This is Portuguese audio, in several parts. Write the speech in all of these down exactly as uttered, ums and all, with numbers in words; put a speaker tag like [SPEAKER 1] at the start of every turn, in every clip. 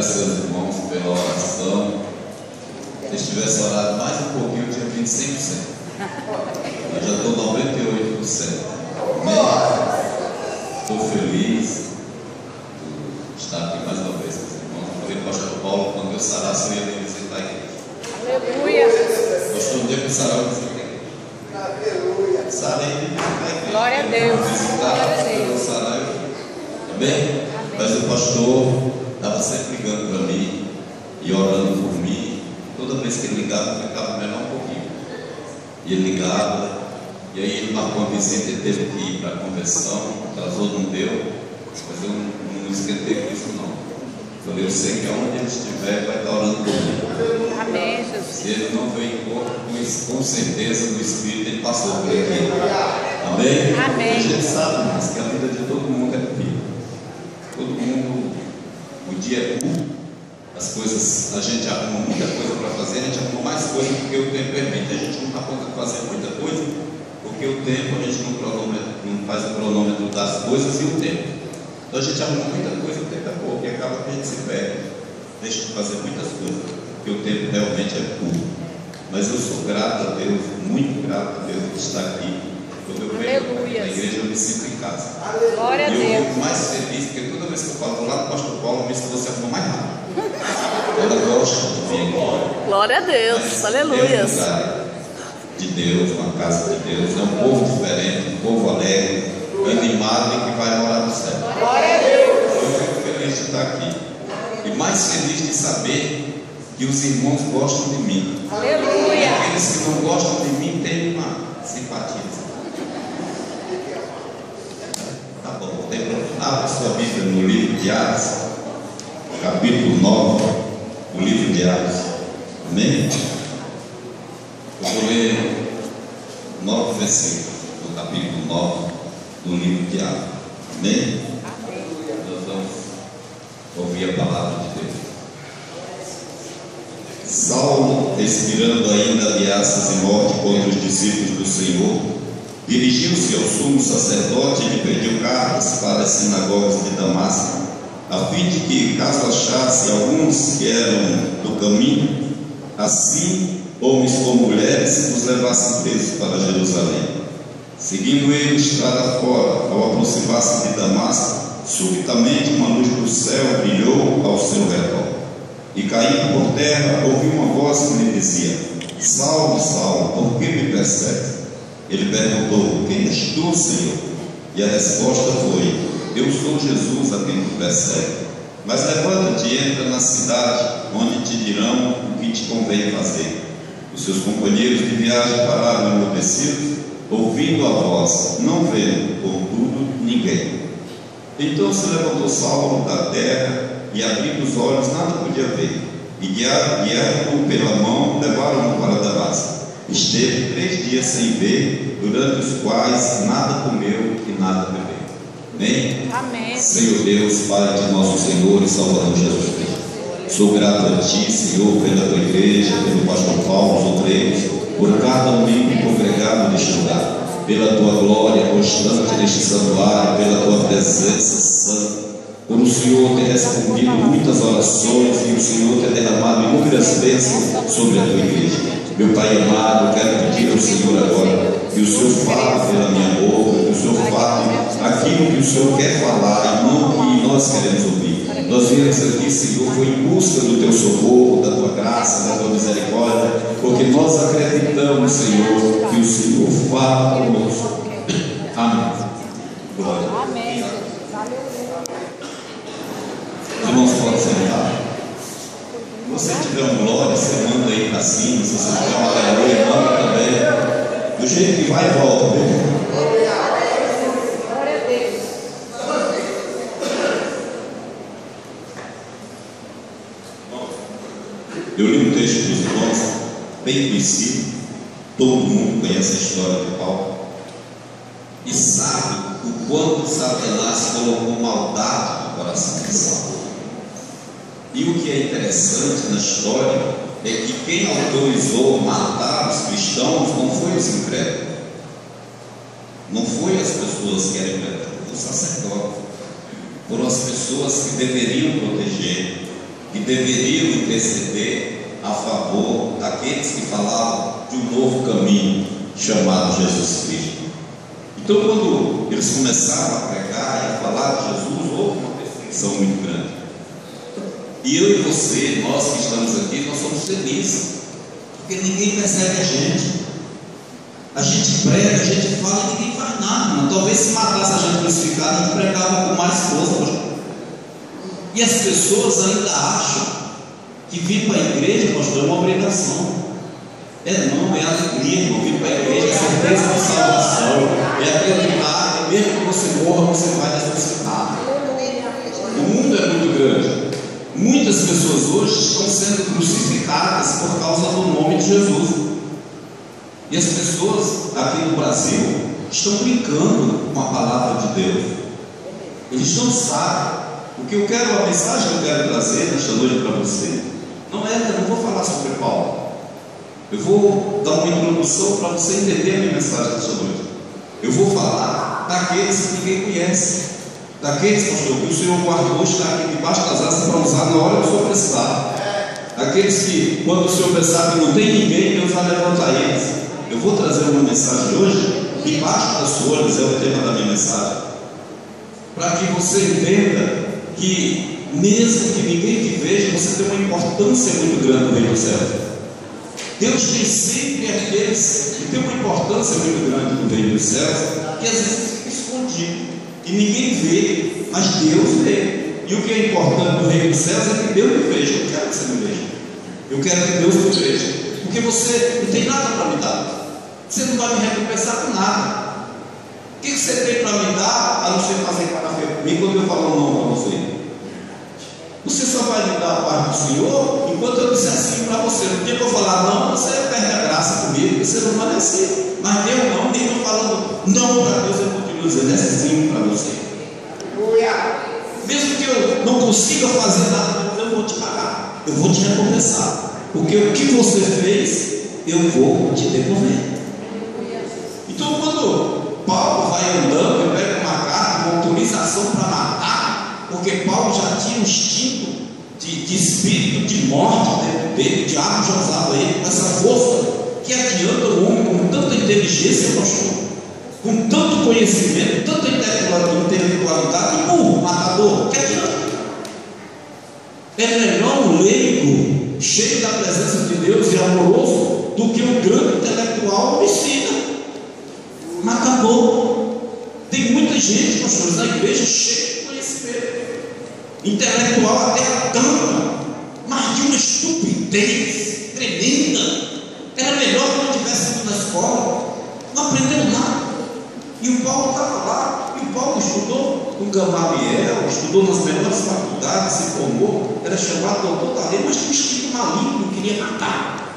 [SPEAKER 1] agradecer aos irmãos pela oração. Se eles tivessem orado mais um pouquinho, eu tinha vindo cem por cento. Eu já estou noventa e oito por cento. Estou feliz de estar aqui mais uma vez com os irmãos. Eu falei para o pastor Paulo, quando eu sarasse, eu ia vir visitar a igreja.
[SPEAKER 2] Aleluia.
[SPEAKER 1] Gostou um dia que eu sarava visitar a igreja? Aleluia. Sarei de visitar a igreja.
[SPEAKER 2] Glória a Deus. Glória a Deus.
[SPEAKER 1] Sarai. Amém? Mas o pastor estava sempre ligando para mim e orando por mim. Toda vez que ele ligava, eu ficava melhor um pouquinho. E ele ligava, e aí ele marcou uma visita, ele teve que ir para a convenção, atrasou, não deu, mas eu não, não esquentei com isso não. Falei, eu sei que aonde ele estiver, vai estar orando por mim.
[SPEAKER 2] Amém, Jesus.
[SPEAKER 1] Se ele não veio em corpo, com certeza no Espírito ele passou por aqui. Amém?
[SPEAKER 2] Amém.
[SPEAKER 1] A gente sabe, mas que a vida de todo mundo é corrida. Todo mundo, o dia é curto. As coisas, a gente arruma muita coisa para fazer, a gente arruma mais coisa porque o tempo permite. A gente não dá conta de fazer muita coisa, porque o tempo, a gente não, não faz o cronômetro das coisas e o tempo. Então a gente arruma muita coisa, o tempo é pouco, e acaba que a gente se perde, deixa de fazer muitas coisas, porque o tempo realmente é curto. Mas eu sou grato a Deus, muito grato a Deus por estar aqui. Quando eu venho na igreja, eu me sinto em casa.
[SPEAKER 2] Glória a
[SPEAKER 1] e eu
[SPEAKER 2] Deus.
[SPEAKER 1] fico mais feliz, porque toda vez que eu falo, vou lá do pastor Paulo, eu me sinto que você arruma mais rápido. Ela gosta de vir aqui.
[SPEAKER 2] Glória a Deus.
[SPEAKER 1] Mas
[SPEAKER 2] Aleluia.
[SPEAKER 1] é um lugar de Deus, uma casa de Deus. É um povo diferente, um povo alegre, animado e que vai morar no céu.
[SPEAKER 2] Glória a Deus.
[SPEAKER 1] Eu fico feliz de estar aqui. E mais feliz de saber que os irmãos gostam de mim.
[SPEAKER 2] Aleluia.
[SPEAKER 1] E aqueles que não gostam de mim têm uma simpatia. Tá bom, não tem problema. Abra sua Bíblia no livro de Atos, capítulo nove, o livro de Atos. Amém? Eu vou ler nove versículos do capítulo nove do livro de Atos. Amém? Nós vamos ouvir a palavra de Deus. Saulo, expirando ainda ameaças e morte contra os discípulos do Senhor, dirigiu-se ao sumo sacerdote e lhe pediu cartas para as sinagogas de Damasco, a fim de que, caso achasse alguns que eram do caminho, assim homens como mulheres, os levassem presos para Jerusalém. Seguindo ele estrada fora, ao aproximar-se de Damasco, subitamente uma luz do céu brilhou ao seu redor. E caindo por terra, ouviu uma voz que lhe dizia: Saulo, Saulo, por que me persegues? Ele perguntou: Quem és tu, Senhor? E a resposta foi: Eu sou Jesus a quem tu persegues. Mas levanta-te e entra na cidade, onde te dirão o que te convém fazer. Os seus companheiros de viagem pararam enlouquecidos, ouvindo a voz, não vendo, contudo, ninguém. Então se levantou Saulo da terra, e abrindo os olhos nada podia ver, e guiaram-no pela mão, levaram-no para Damasco. Esteve três dias sem ver, durante os quais nada comeu e nada bebeu. Amém?
[SPEAKER 2] Amém.
[SPEAKER 1] Senhor Deus, Pai de nosso Senhor e Salvador Jesus Cristo, sou grato a Ti, Senhor, pela Tua igreja, pelo pastor Paulo, os outros, por cada membro congregado neste lugar, pela Tua glória constante neste santuário, pela Tua presença santa, por o Senhor ter respondido muitas orações e o Senhor ter derramado inúmeras bênçãos sobre a Tua igreja. Meu Pai amado, eu quero pedir ao Senhor agora que o Senhor fale pela minha boca, que o Senhor fale aquilo que o Senhor quer falar e não o que nós queremos ouvir. Nós viemos aqui, Senhor, foi em busca do Teu socorro, da Tua graça, da Tua misericórdia, porque nós acreditamos, Senhor, que o Senhor fala conosco. Amém. Glória.
[SPEAKER 2] Amém.
[SPEAKER 1] Os irmãos podem sentar. Se você tiver um glória, você manda aí para cima. Se você tiver uma aleluia, manda também. Do jeito que vai e volta, viu?
[SPEAKER 2] Glória a Deus.
[SPEAKER 1] Eu li um texto dos irmãos, bem conhecido. Todo mundo conhece a história de Paulo e sabe o quanto Satanás colocou maldade no coração de Saulo. E o que é interessante na história é que quem autorizou matar os cristãos não foi os incrédulos, não foi as pessoas que eram incrédulas, foi o sacerdote, foram as pessoas que deveriam proteger, que deveriam interceder a favor daqueles que falavam de um novo caminho chamado Jesus Cristo. Então, quando eles começaram a pregar e a falar de Jesus, houve uma perseguição muito grande. E eu e você, nós que estamos aqui, nós somos felizes, porque ninguém persegue a gente. A gente prega, a gente fala e ninguém faz nada, mas talvez se matasse a gente crucificado, a gente pregava com mais força. E as pessoas ainda acham que vir para a igreja, pastor, é uma obrigação. É não, é alegria, irmão. Vir para a igreja é certeza de salvação, é acreditar que mesmo que você morra, você vai ressuscitar. O mundo é muito grande. Muitas pessoas hoje estão sendo crucificadas por causa do nome de Jesus. E as pessoas aqui no Brasil estão brincando com a palavra de Deus. Eles não sabem. O que eu quero, a mensagem que eu quero trazer nesta noite para você, não é, eu não vou falar sobre Paulo. Eu vou dar uma introdução para você entender a minha mensagem nesta noite. Eu vou falar daqueles que ninguém conhece, daqueles, pastor, que o Senhor guardou, está aqui debaixo das asas para usar na hora que o Senhor precisar. Aqueles que, quando o Senhor pensar que não tem ninguém, Deus vai levantar eles. Eu vou trazer uma mensagem hoje, debaixo das folhas, é o tema da minha mensagem, para que você entenda que, mesmo que ninguém te veja, você tem uma importância muito grande no reino dos céus. Deus tem sempre aqueles que têm uma importância muito grande no reino dos céus, que às vezes fica escondido, e ninguém vê, mas Deus vê. E o que é importante no reino dos céus é que Deus me veja. Eu quero que você me veja, eu quero que Deus me veja, porque você não tem nada para me dar. Você não vai me recompensar com nada. O que você tem para me dar, a não ser fazer café comigo quando eu falo não para você? Você só vai me dar a parte do Senhor enquanto eu disser sim para você. No dia que eu falar não, você perde a graça comigo, você não vai descer. Mas Deus não, nem eu falando não para Deus, eu continuo dizendo é sim para você. Mesmo que eu não consiga fazer nada, eu vou te pagar, eu vou te recompensar, porque o que você fez, eu vou te devolver. Então, quando Paulo vai andando, ele pega uma carta, uma autorização para matar, porque Paulo já tinha um instinto de, de espírito de morte dentro dele, o diabo já usava ele com essa força que adianta o homem com tanta inteligência, pastor, com tanto conhecimento, tanta intelectualidade, e burro, matador, que adianta? É melhor um leigo cheio da presença de Deus e amoroso do que um grande intelectual homicida. Mas acabou. Tem muita gente, pastores, na igreja cheia de conhecimento, intelectual até a tampa, mas de uma estupidez tremenda. Era melhor que não tivesse ido na escola, não aprendeu nada. E o Paulo estava lá, e o Paulo estudou com Gamaliel, estudou nas melhores faculdades, se formou, era chamado doutor da lei, mas tinha um espírito maligno, queria matar.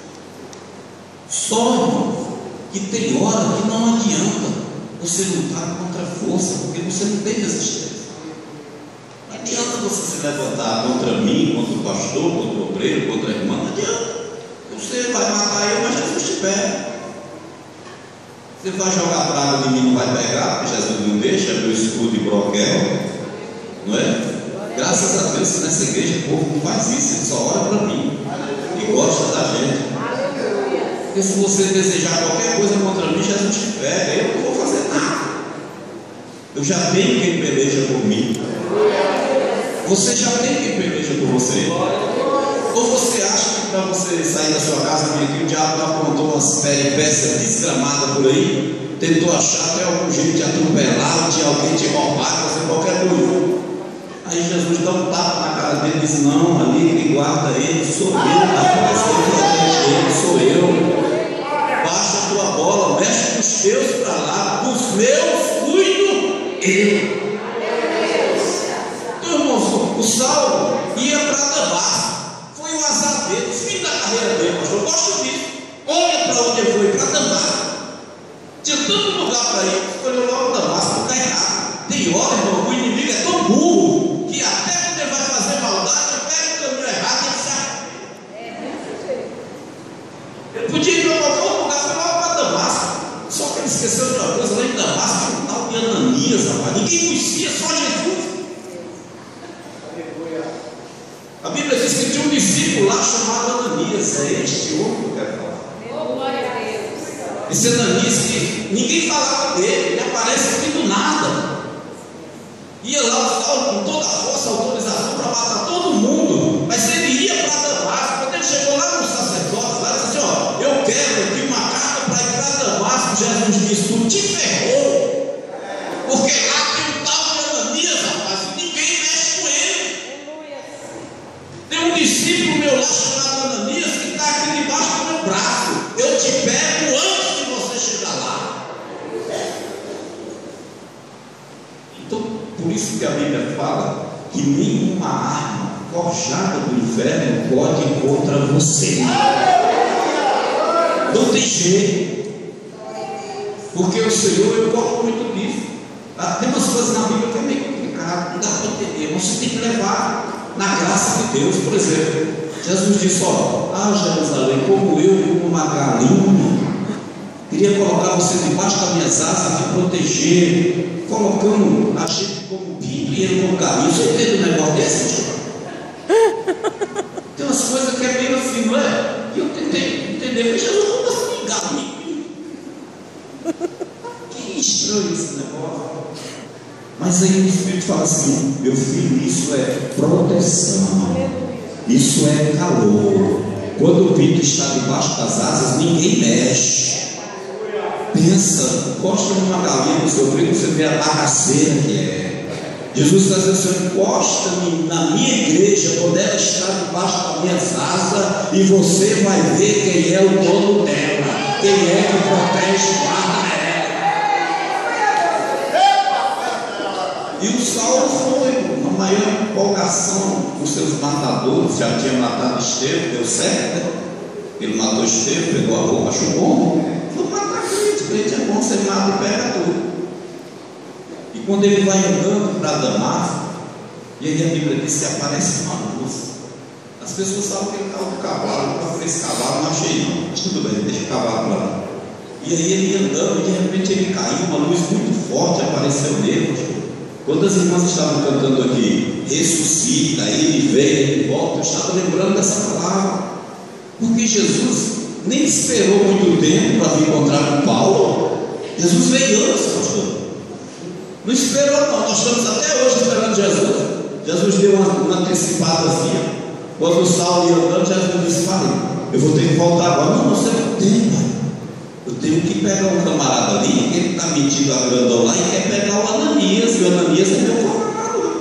[SPEAKER 1] Só, irmão, que tem hora que não adianta você lutar contra a força, porque você não tem resistência. Não adianta você se levantar contra mim, contra o pastor, contra o obreiro, contra a irmã, não adianta. Você vai matar eu, mas Jesus te pega. Você vai jogar praga em mim, não vai pegar, porque Jesus não deixa, é meu escudo e broquel, não é? Graças a Deus que nessa igreja o povo não faz isso, ele só ora para mim e gosta da gente. Porque se você desejar qualquer coisa contra mim, Jesus te pega, eu não vou fazer nada. Eu já tenho quem peleja por mim. Você já tem quem peleja por você. Ou você acha que para você sair da sua casa, que o diabo apontou umas peripécias desgramadas por aí, tentou achar até algum jeito de atropelar, de alguém te roubar, fazer qualquer coisa. Aí Jesus dá um tapa na cara dele e diz: não, ali quem guarda ele sou eu, rapaz, quem protege ele sou eu. Baixa a tua bola, mexe com os teus para lá, os meus cuido eu. Então, irmãos, o Saulo ia para Damasco. Foi o azar dele, o fim da carreira dele, pastor. Eu gosto disso. Olha para onde ele foi, para Damasco. Tinha tanto lugar para ir, escolheu logo Damasco, está errado. Tem hora, irmão, o inimigo é tão burro que até quando ele vai fazer maldade, ele pega o caminho errado e ele sai. Ele podia ir para qualquer outro lugar, foi logo para Damasco. Só que ele esqueceu de uma coisa, lá em Damasco, um tal de Ananias, rapaz. Ninguém conhecia, só Jesus.
[SPEAKER 3] A Bíblia diz que tinha um discípulo lá chamado Ananias. É este homem que eu quero falar.
[SPEAKER 2] Glória a Deus.
[SPEAKER 3] Esse Ananias que ninguém falava dele, ele aparece aqui do nada. Ia lá com toda a força, autorização para matar todo mundo. Mas ele ia para Damasco. Quando ele chegou lá no sacerdote, lá disse assim: ó, eu quero aqui uma carta para ir para Damasco. Jesus disse: tu te ferrou, porque lá tem um tal de Ananias, rapaz, e ninguém mexe com ele. Tem um discípulo meu lá chamado Ananias que está aqui debaixo do meu braço. Eu te pego antes de você chegar lá. Então, por isso que a Bíblia fala que nenhuma arma forjada do inferno pode ir contra você. Não tem jeito. Porque o Senhor, eu gosto muito disso. Ah, tem umas coisas na Bíblia que é meio complicado, não dá para entender, mas você tem que levar na graça de Deus. Por exemplo, Jesus disse: ó, ah, Jerusalém, como eu, como uma galinha, queria colocar você debaixo das minhas asas, te proteger, colocando a gente como pinto e ele como galinha. Você entende um negócio desse, tio? Tem umas coisas que é meio assim, não é? E eu tentei entender, mas Jesus, como assim, galinha? Que estranho esse negócio. Mas aí o Espírito fala assim: meu filho, isso é proteção, isso é calor. Quando o pinto está debaixo das asas, ninguém mexe. Pensa, encosta numa galinha no seu peito, você vê a bagaceira que é. Jesus está dizendo assim: encosta-me na minha igreja, quando ela está debaixo das minhas asas, e você vai ver quem é o dono dela, quem é que protege e guarda ela. E o Saulo foi na maior empolgação com seus matadores, já tinha matado Estevão, deu certo, né? Ele matou Estevão, pegou a roupa, achou bom. Foi matar crente, crente é bom, você mata e pega tudo. E quando ele vai andando para Damasco, e aí a Bíblia diz que aparece uma luz. As pessoas sabem que ele estava no cavalo, eu falei: esse cavalo não achei não, mas tudo bem, deixa o cavalo para lá. E aí ele andando, e de repente ele caiu, uma luz muito forte apareceu nele. Quando as irmãs estavam cantando aqui, ressuscita, ele vem, ele volta, eu estava lembrando dessa palavra, porque Jesus nem esperou muito tempo para vir encontrar com Paulo. Jesus veio antes, pastor. Não esperou não, nós estamos até hoje esperando Jesus. Jesus deu uma, uma antecipadazinha. Quando o Saulo ia andando, Jesus disse: pai, eu vou ter que voltar agora. Não, você não tem, pai. Eu tenho que pegar um camarada ali, que ele está metido a grandão lá e quer pegar o Ananias, e o Ananias é meu camarada.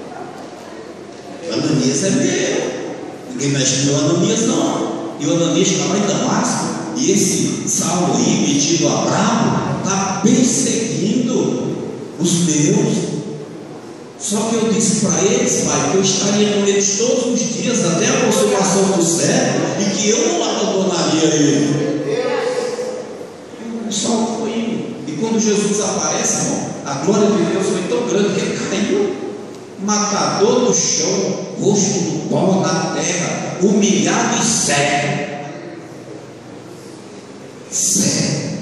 [SPEAKER 3] O Ananias é meu. Ninguém mexe no Ananias não. E o Ananias está lá em Damasco, e esse Saulo aí, metido a bravo, está perseguindo os meus. Só que eu disse para eles, pai, que eu estaria com eles todos os dias até a consumação do século, e que eu não abandonaria ele. O Saulo foi indo. E quando Jesus aparece, irmão, a glória de Deus foi tão grande que ele caiu, matador do chão, rosto no pó da terra, humilhado e cego. Cego.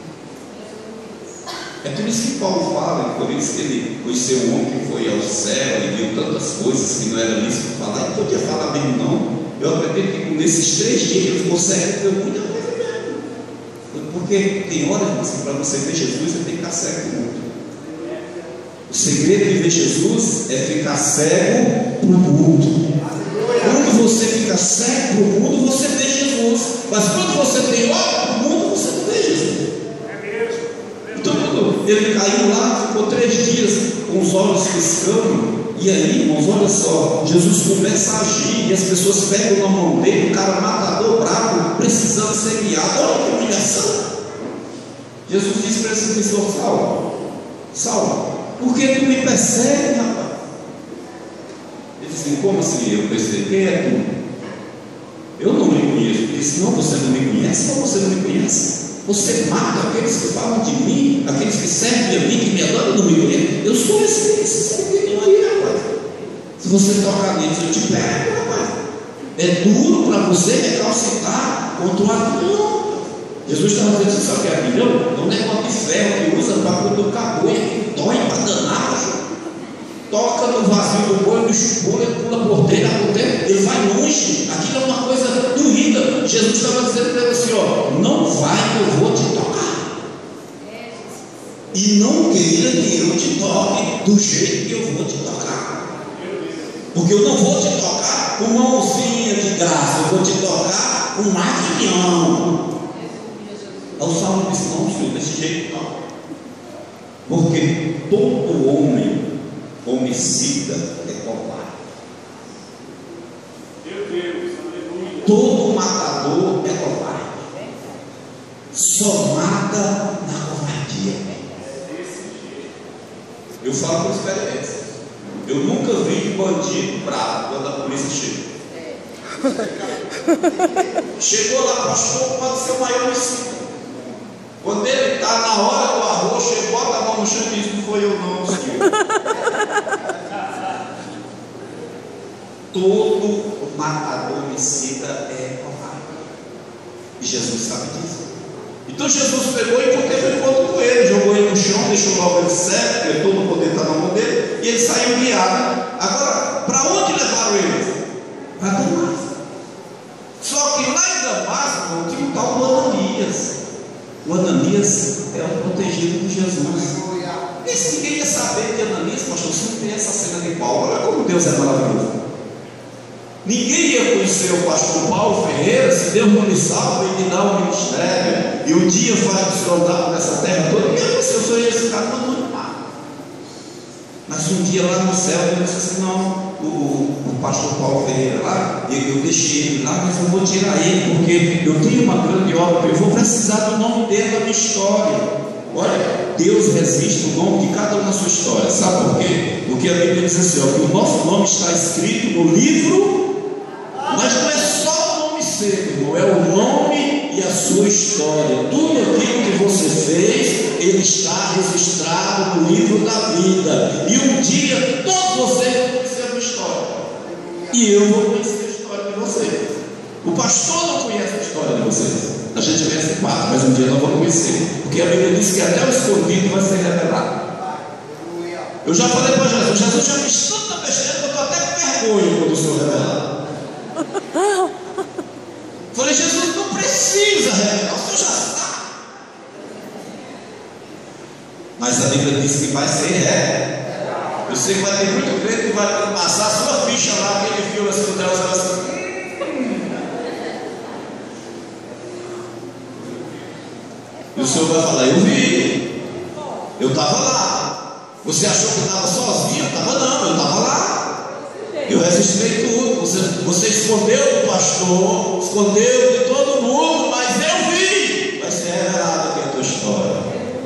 [SPEAKER 3] É por isso que Paulo fala, por isso que ele conheceu um homem que foi ao céu e viu tantas coisas que não era lícito falar, e podia falar mesmo não. Eu acredito que nesses três dias que ele ficou cego, ele deu muita coisa mesmo. Porque tem horas que para você ver Jesus, você tem que ficar cego do mundo. O segredo de ver Jesus é ficar cego para o mundo. Quando você fica cego para o mundo, você vê Jesus. Mas quando você tem olho para o mundo, você não vê Jesus. Então, quando ele caiu lá, ficou três dias com os olhos piscando. E aí, irmãos, olha só, Jesus começa a agir e as pessoas pegam na mão dele, o cara matador, bravo, precisando ser guiado. Olha que humilhação. Jesus disse para esse pessoal: Saulo, Saulo, por que tu me persegue, rapaz? Ele disse: como assim eu perseguei? Quem é tu? Eu não me conheço. Ele disse: não, você não me conhece? Como você não me conhece? Você mata aqueles que falam de mim, aqueles que servem a mim, que me adoram, não me conhecem. Eu sou esse, esse pequeno aí, rapaz. Se você tocar neles, eu te pego, rapaz. É duro para você recalcitar contra o avião. Jesus estava dizendo: você sabe o que é avião? É um negócio de ferro que usa para cutucar boi, que dói para danar. Toca no vazio do boi, o bicho pula, ele pula por dentro, por dentro, ele longe, aquilo é uma coisa doída. Jesus estava dizendo para ele assim: ó, não vai que eu vou te tocar. E não queira que eu te toque do jeito que eu vou te tocar. Porque eu não vou te tocar com mãozinha de graça, eu vou te tocar com martilhão. Aí o Saulo disse: não, senhor, desse jeito não. Porque todo homem homicida é covarde. Todo matador é covarde. Só mata na covardia. Eu falo por experiência. Eu nunca vi bandido bravo quando a polícia chega. Chegou lá, pastor, pode ser o maior homicida. Quando ele está na hora do arroz, chega, bota a mão no chão e diz: não foi eu não, senhor. Todo matador homicida é covarde. E Jesus sabe disso. Então Jesus pegou e teve um encontro com ele, jogou ele no chão, deixou logo ele certo, porque todo o poder está na mão dele, e ele saiu guiado. Agora, para onde levaram ele? Para Damasco. Só que lá em Damasco tinha um tal do Ananias. O Ananias é o protegido de Jesus. E se ninguém ia saber de Ananias, pastor, se não tem essa cena de Paulo, olha como Deus é maravilhoso. Ninguém ia conhecer o pastor Paulo Ferreira se Deus não lhe salva e lhe dá um ministério, e um dia faz o senhor andar nessa terra toda. Ninguém ia conhecer, o senhor, esse cara não é mar. Mas um dia lá no céu, Deus disse assim: não, o, o pastor Paulo Ferreira lá, eu, eu deixei ele lá, mas eu vou tirar ele, porque eu tenho uma grande obra, eu vou precisar do nome dele na minha história. Olha, Deus resiste o nome de cada um na sua história. Sabe por quê? Porque a Bíblia diz assim, ó, que o nosso nome está escrito no livro. Mas não é só o nome seu, irmão, é o nome e a sua história. Tudo aquilo que você fez, ele está registrado no livro da vida. E um dia todos vocês vão conhecer a minha história. E eu vou conhecer a história de vocês. O pastor não conhece a história de vocês. A gente conhece parte, mas um dia nós vamos conhecer. Porque a Bíblia diz que até o escondido vai ser revelado. Eu já falei para Jesus: Jesus, já fiz tanta besteira que eu estou até com vergonha quando o Senhor revelar. Falei: Jesus, não precisa revelar, o Senhor já sabe. Mas a Bíblia diz que vai ser revelado. Eu sei que vai ter muito crente que vai passar a sua ficha lá, aquele filme assim do Deus, assim. E o Senhor vai falar: eu vi, eu estava lá. Você achou que estava sozinho? Eu estava não, eu estava lá. Eu registrei tudo. Você, você escondeu do pastor, escondeu de todo mundo, mas eu vi. Vai ser revelado aqui a tua história.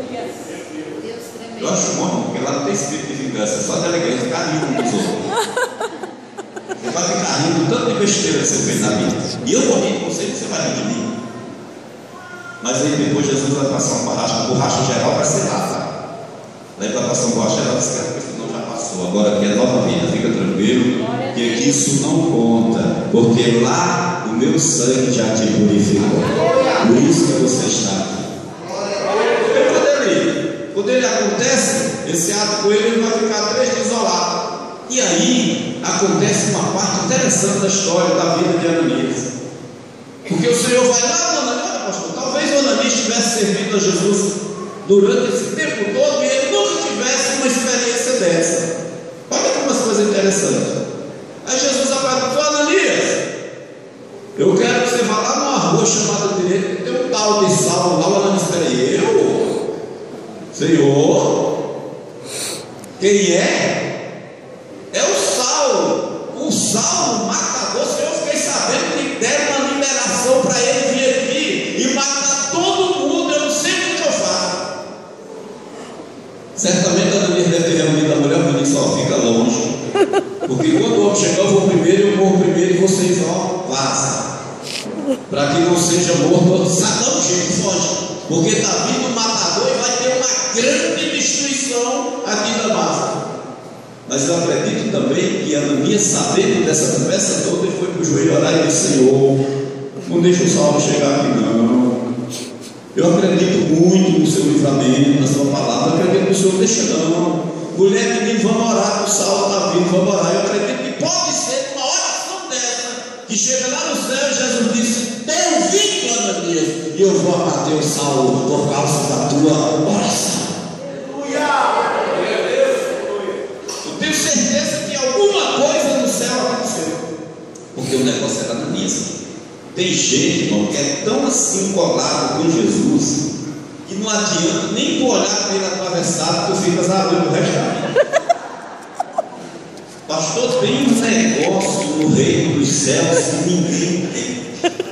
[SPEAKER 3] Eu acho bom, porque lá não tem espírito de vingança, é só de alegria, ficar rindo dos outros. Você vai ficar rindo tanto de besteira que você fez na vida. E eu vou rir de você, você vai rir de mim. Mas aí depois Jesus vai passar um borracha, borracha geral vai ser lá, tá? Daí vai passar um borracha geral, você quer, porque senão já passou. Agora aqui é nova vida, fica tranquilo, que aqui isso não conta, porque lá o meu sangue já te purificou. Por isso que você está aqui. Quando ele, quando ele acontece, esse ato com ele, ele vai ficar três dias isolado. E aí acontece uma parte interessante da história da vida de Ananias. Porque o Senhor vai lá, Ananias, pastor, talvez o Ananias tivesse servido a Jesus durante esse tempo todo e ele nunca tivesse uma experiência dessa. Olha que umas coisas interessantes. Aí Jesus apareceu: Ananias, eu quero que você vá lá numa rua chamada direita, tem um tal de Saulo lá. O Ananias: peraí, eu? Senhor? Quem é? É o Saulo. O Saulo, matador. Senhor, eu fiquei sabendo que deram uma liberação para ele vir aqui e matar todo mundo. Eu não sei o que eu faço. Certamente a Ananias deve ter reunido a mulher e disse: ó, fica longe. Porque quando o homem chegar, eu vou primeiro, eu morro primeiro e vocês, ó, vazam. Para que não seja morto, sabe um jeito, foge. Porque está vindo um matador e vai ter uma grande destruição aqui em Damasco. Mas eu acredito também que Ananias, sabendo dessa conversa toda, ele foi para o joelho orar e disse: Senhor, não deixa o Saulo chegar aqui não. Eu acredito muito no seu livramento, na sua palavra. Eu acredito que o Senhor deixa não. Mulher, menino, vamos orar, o Saulo está vindo, vamos orar. Eu acredito que pode ser uma oração dessa que chega lá no céu, Jesus disse: tenho vindo, Ananias, e eu vou abater o Saulo por causa da tua oração. Eu tenho certeza que alguma coisa no céu aconteceu, porque o negócio era Ananias. Tem gente, irmão, que é tão assim colado com Jesus, que não adianta nem tu olhar para ele atravessado, tu ficas abrindo o resto da vida. Pastor, tem um negócio no reino dos céus que ninguém tem.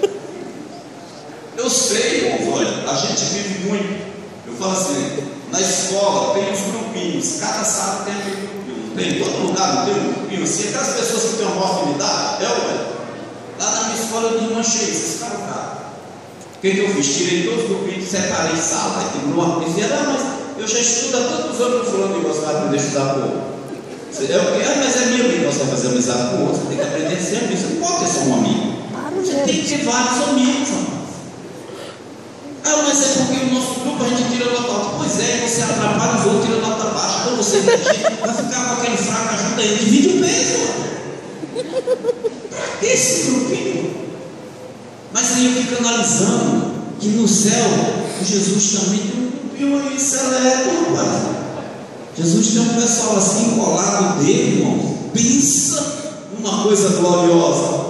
[SPEAKER 3] Eu sei, irmão, olha, a gente vive muito. Eu falo assim, na escola tem uns grupinhos, cada sala tem aquele grupinho. Tem em todo lugar, não tem um grupinho assim. Aquelas pessoas que têm uma boa afinidade, é, ué. Lá na minha escola eu desmanchei esses caras cá. O que, que eu fiz? Tirei todos os grupinhos e separei sala. Aí tem uma coisa, ah, mas eu já estudo há tantos anos com fulano e gostava de me estudar com outro. É o que? Ah, mas é meu amigo, você vai fazer amizade com outro, você tem que aprender a ser amigo. Você não pode ter só um amigo. Você tem que ter vários amigos, irmão. Ah, mas é porque o nosso grupo a gente tira nota alta. Pois é, você atrapalha os outros, tira nota baixa. Então você vai ficar com aquele fraco, ajuda ele, divide o peso. Pra que esse grupinho? Mas aí eu fico analisando que no céu, Jesus também tem um grupinho aí seleto, rapaz. Jesus tem um pessoal assim colado dele, irmão. Pensa numa coisa gloriosa.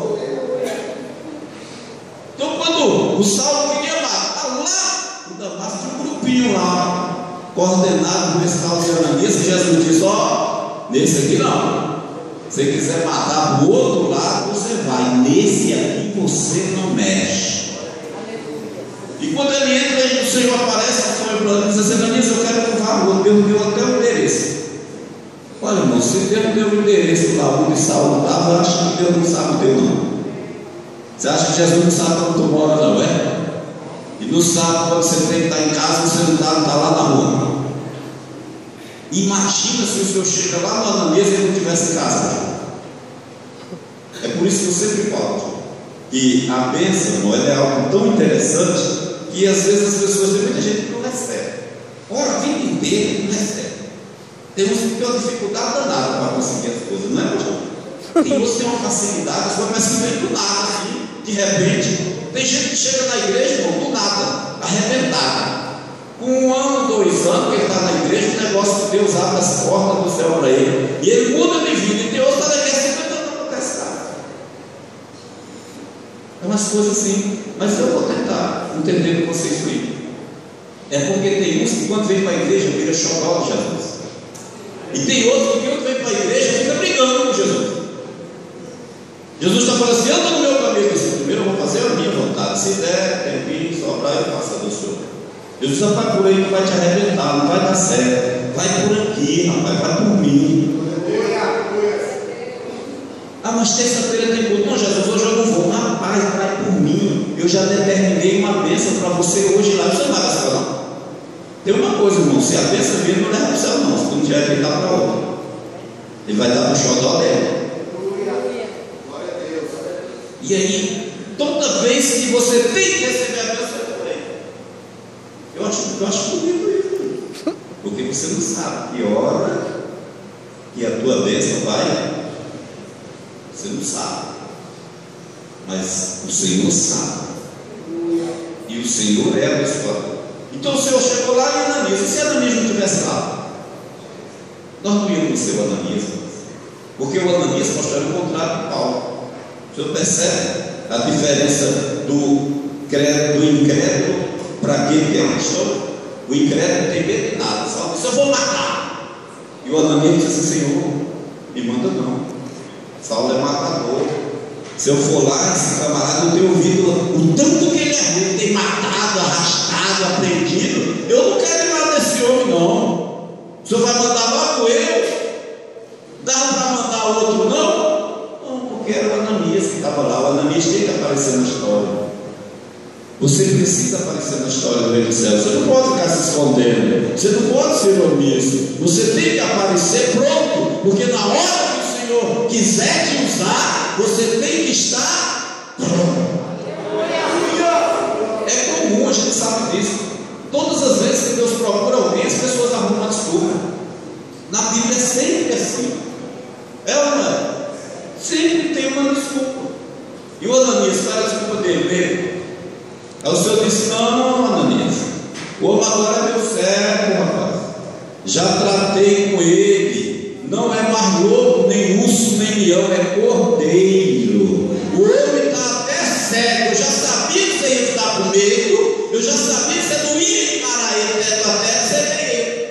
[SPEAKER 3] Então, quando o Saulo queria matar lá, o Damasco tinha um grupinho lá, coordenado por esse tal de Ananias, que Jesus disse: ó, oh, nesse aqui não. Se você quiser matar do outro lado, você vai. Nesse aqui você não mexe. E quando ele entra e o Senhor aparece, o Senhor para ele diz assim: Ananias, eu quero que vá, Deus deu até o endereço. Olha, irmão, se Deus deu o endereço lá onde Saulo estava, eu acho que Deus não sabe o teu não. Você acha que Jesus não sabe onde tu mora, não é? E não sabe quando você tem que estar em casa, você não está, não está lá na rua. Imagina se o Senhor chega lá no Ananias e ele não tivesse casa. É por isso que eu sempre falo que a bênção, irmão, é algo tão interessante que às vezes as pessoas, tem muita gente que não recebe. Ora, a vida inteira não recebe. Temos que ter uma dificuldade danada para conseguir as coisas, não é, pastor? Tem outros que têm uma facilidade, mas que vem do nada, assim, de repente. Tem gente que chega na igreja, irmão, do nada, arrebentada. Com um ano, dois anos que ele está na igreja, o negócio de Deus abre as portas do céu para ele. E ele muda de vida. E tem outro que está daqui a cinquenta anos para testar. É umas coisas assim. Mas eu vou tentar entender com vocês isso aí. É porque tem uns que quando vem para a igreja vira xodó de Jesus. E tem outros que quando vem para a igreja fica brigando com Jesus. Jesus está falando assim: anda no meu caminho. Assim, primeiro eu vou fazer a minha vontade. Se der, tempinho, sobrar, eu faço a do Senhor. Jesus não vai por aí que vai te arrebentar, não vai dar certo. Vai por aqui, rapaz, vai por mim. Ah, mas terça-feira tem culto. Não, Jesus, hoje eu não vou. Rapaz, vai por mim. Eu já determinei uma bênção para você hoje lá. Você não vai dar não. Tem uma coisa, irmão: se a bênção vir, não leva para o céu, não. Se não tiver, ele dá para outra. Ele vai dar para o xodó dele. E aí, toda vez que você tem que receber a bênção, eu acho, eu acho bonito isso, porque você não sabe que hora que a tua bênção vai. Você não sabe, mas o Senhor sabe, e o Senhor é abençoador. Então o Senhor chegou lá e Ananias, e se Ananias não estivesse lá, nós não íamos ser o Ananias, porque o Ananias mostrava o contrário de Paulo. O senhor percebe a diferença do credo, do incrédulo para aquele que é cristão? O incrédulo não tem medo de nada, só disse: eu vou matar. E o Ananias disse assim: Senhor, me manda não. Saulo é matador. Se eu for lá, esse camarada, eu tenho ouvido o tanto que ele é ruim, tem matado, arrastado, apreendido. Eu não quero ir lá desse homem, não. O senhor vai mandar logo eu? Dá para mandar outro, não? Não, porque era o Ananias que estava lá. O Ananias tem que aparecer na história. Você precisa aparecer na história do reino do céu. Você não pode ficar se escondendo. Você não pode ser omisso. Você tem que aparecer pronto, porque na hora que o Senhor quiser te usar, você tem que estar pronto. É comum, a gente sabe disso. Todas as vezes que Deus procura alguém, as pessoas arrumam uma desculpa. Na Bíblia é sempre assim. É ou não é? Sempre tem uma desculpa. E o Ananias, qual era a desculpa dele? Medo. Aí o Senhor disse: não, Ananias, o homem agora deu certo, rapaz. Já tratei com ele. Não é mais lobo, nem urso, nem leão, é cordeiro. O homem está até cego. Eu já sabia que você ia ficar com medo. Eu já sabia que você não ia encarar ele teto a teto, você vê ele.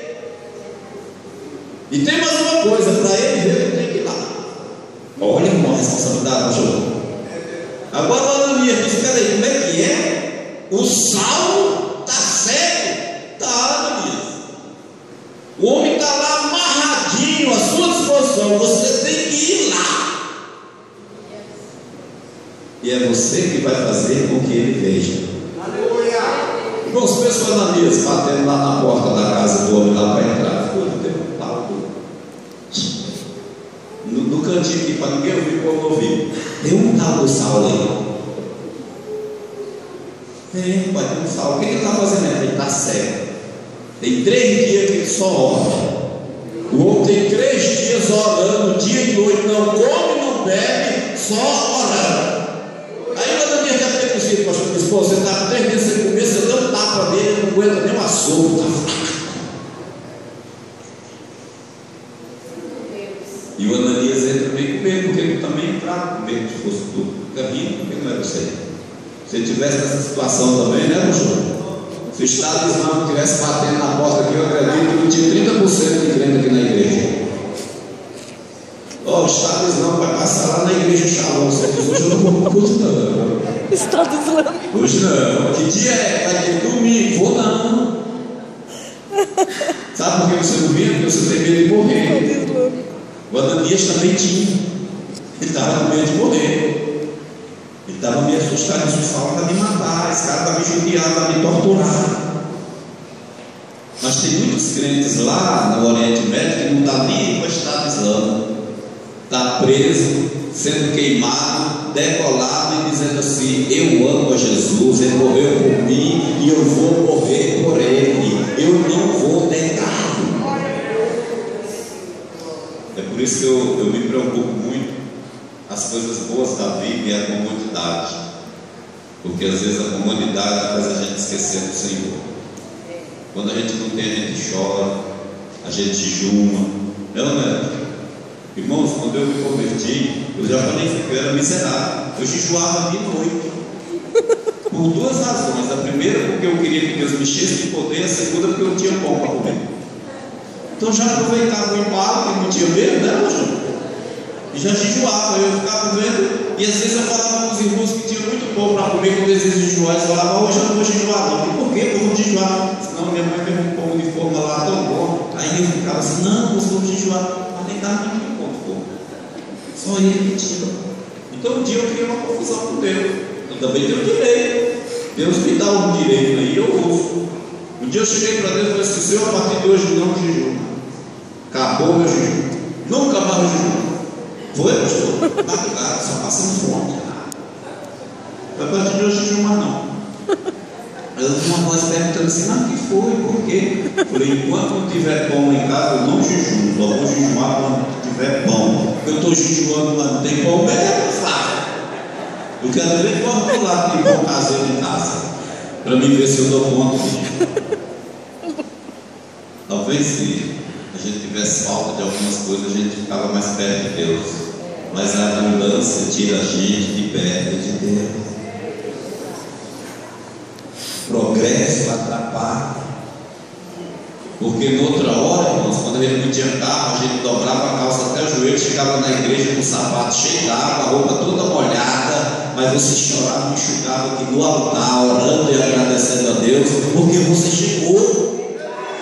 [SPEAKER 3] E tem mais uma coisa: para ele ver, ele tem que ir lá. Olha uma responsabilidade, pastor. Agora o Ananias disse: peraí, como é que é? O Saulo está cego? Está, Ananias. O homem está lá amarradinho à sua disposição. Você tem que ir lá. E é você que vai fazer com que ele veja. Aleluia. Irmãos, pensa o Ananias batendo lá na porta da casa do homem lá para entrar. Ficou de tempo, estava no, no cantinho aqui, para ninguém ouvir como ouvir. Tem um tal do Saulo aí. Tem, pai, tem um Saulo. O que ele está fazendo? Ele está cego. Tem três dias que ele só ora. O homem tem três dias orando, dia e noite, não come, não bebe, só orando. Aí o Ananias já tem possível, pastor, disse: pô, você está com três dias sem comer, você dá um tapa dele, não aguenta nem uma sopa. E o Ananias entra meio com medo, porque ele também entrava com medo, se fosse tudo. Fica rindo, porque não é você. Se ele tivesse nessa situação também, né, pastor? Se o Estado Islâmico estivesse batendo na porta aqui, eu acredito que não tinha trinta por cento de crente aqui na igreja. Ó, oh, o Estado Islâmico vai passar lá na igreja Shalom. Você diz: hoje eu não vou pro culto, não.
[SPEAKER 2] Estado Islâmico.
[SPEAKER 3] Hoje não. Que dia é? Vai ter domingo. Vou não. Sabe por que você não vinha? Porque você tem medo de morrer. O Ananias também tinha. Ele estava com medo de morrer. Ele estava meio assustado. O Saulo vai me matar. Esse cara vai me judiar, vai me torturar. Mas tem muitos crentes lá no Oriente Médio que não está nem com o Estado Islâmico. Está preso, sendo queimado, decolado e dizendo assim: eu amo a Jesus, ele morreu por mim e eu vou morrer por ele, eu não vou negá-lo. É por isso que eu, eu me preocupo muito as coisas boas da vida e a comodidade, porque às vezes a comodidade faz a gente esquecer do Senhor. Quando a gente não tem, a gente chora, a gente jejuma, não é? Irmãos, quando eu me converti, eu já falei que eu era miserável. Eu jejuava de noite. Por duas razões. A primeira, porque eu queria que Deus me enchesse de poder. A segunda, porque eu não tinha pão para comer. Então já aproveitava o embalo, que não tinha medo, né, João? E já jejuava. Eu ficava vendo. E às vezes eu falava com os irmãos que tinham muito pão para comer. Quando eles iam jejuar, eles falavam: hoje eu não vou jejuar, não. E por quê? Eu vou jejuar. Senão minha mãe fez um pão de forma lá tão bom. Aí eu ficava assim: não, nós vamos jejuar. Mas nem dava muito. Só ele que tinha. Então um dia eu criei uma confusão com Deus. Eu também tenho direito. Deus me dá um direito aí, eu uso. Um dia eu cheguei para Deus e falei assim: Senhor, a partir de hoje não jejum. Acabou meu jejum. Nunca mais o jejum. Foi, pastor? Madrugada, só passando fome. A partir de hoje jejum mais não. Eu vi uma voz perguntando assim: mas o que foi? Por quê? Eu falei: enquanto não tiver pão em casa, eu não jejuo. Só vou jejuar quando tiver pão. Eu estou jejuando, mas não tem pão, é fácil. Eu quero ver quanto lá tem pão caseiro em casa, para mim ver se eu dou conta disso. Talvez se a gente tivesse falta de algumas coisas, a gente ficava mais perto de Deus. Mas a abundância tira a gente de perto de Deus. Progresso atrapalha. Porque noutra hora, irmãos, quando a gente não tinha carro, a gente dobrava a calça até o joelho, chegava na igreja com o sapato cheio d'água, a roupa toda molhada, mas você chorava e enxugava aqui no altar, orando e agradecendo a Deus, porque você chegou.